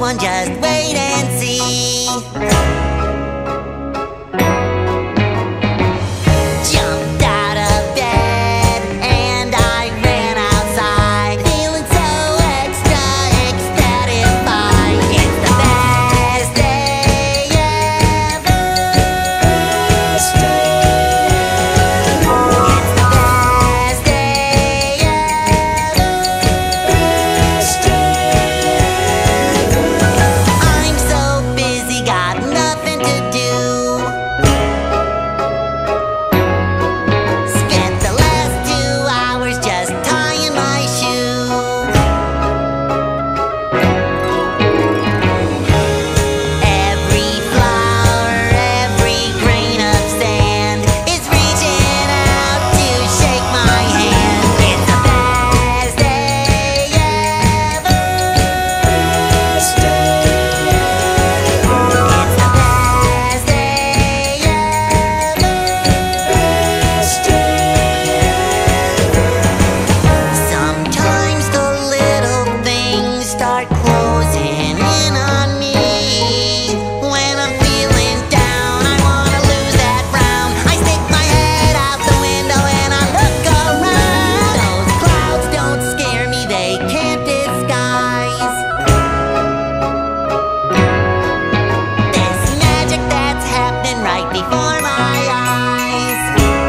one, just wait and see. Jumped out of bed and I ran outside, feeling so extra ecstatified. It's the best day ever. It's the best day ever. I'm so busy, got nothing to do. Spent the last 2 hours just tying my shoe. Every flower, every grain of sand is reaching out to shake my hand. It's the best day ever. It's the best day ever. Sometimes the little things start closing in on me. When I'm feeling down, I wanna lose that frown. I stick my head out the window and I look around. Those clouds don't scare me, they can't disguise this magic that's happening right before my eyes.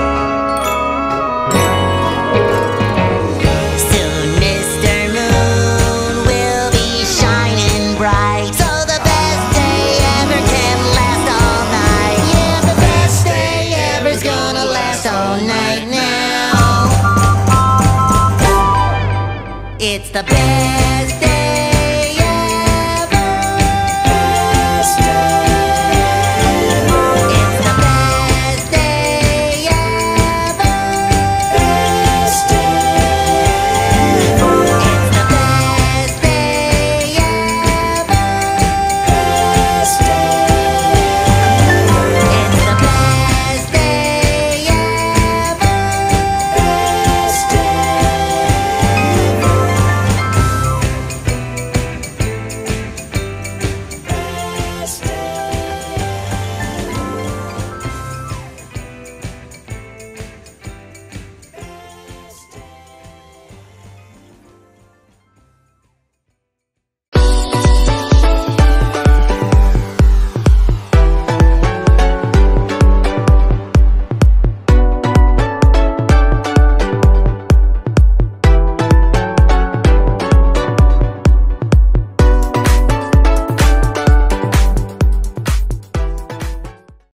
Soon Mr. Moon will be shining bright, so the best day ever can last all night. Yeah, the best day ever's gonna last all night now. It's the best